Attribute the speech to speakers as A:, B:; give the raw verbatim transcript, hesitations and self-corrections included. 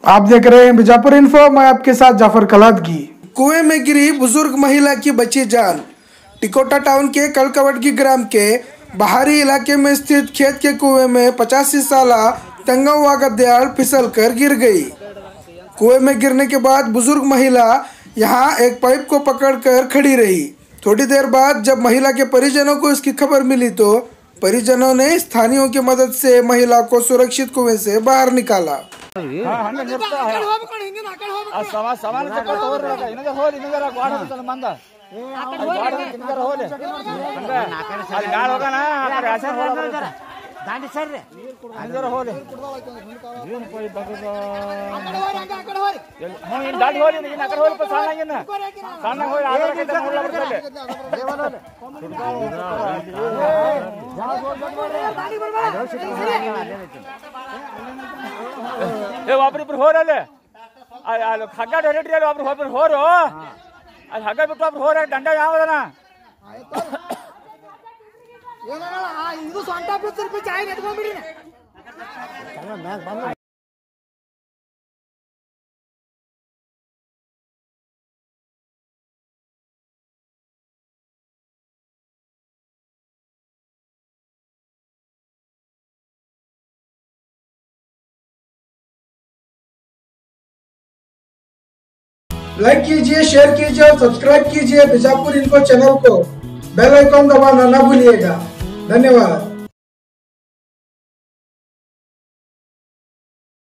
A: आप देख रहे हैं बीजापुर इन्फो। मैं आपके साथ जाफर कलादगी।
B: कुएं में गिरी बुजुर्ग महिला की बची जान। टिकोटा टाउन के कलकवटगी ग्राम के बाहरी इलाके में स्थित खेत के कुएं में पचासी साल तंगा हुआ गद्याल फिसल कर गिर गई। कुएं में गिरने के बाद बुजुर्ग महिला यहां एक पाइप को पकड़कर खड़ी रही। थोड़ी देर बाद जब महिला के परिजनों को इसकी खबर मिली तो परिजनों ने स्थानीयों की मदद से महिला को सुरक्षित कुएं से बाहर निकाला।
C: दांडी सर रे अंदर होले ಏನು कोई बगल हो इन दांडी होले नहीं नकर होले पर साना ये ना साना होले आगे के तो मोला बरले देवल होले ए वापरी पर हो रे आ खग्गा डरेटी रे वापरी वापरी हो रो आ खग्गा पे वापरी हो रे डंडा यावदना ಇದು ಸ್ವಂತ ಬಿಡ್ತಾರೆ ಬಿಚ್ಚ ಆಯ್ತು ಎತ್ಕೊಂಡ್ಬಿಡಿ
A: लाइक कीजिए, शेयर कीजिए और सब्सक्राइब कीजिए बीजापुर इन्फो चैनल को। बेल आइकॉन दबाना ना भूलिएगा। धन्यवाद।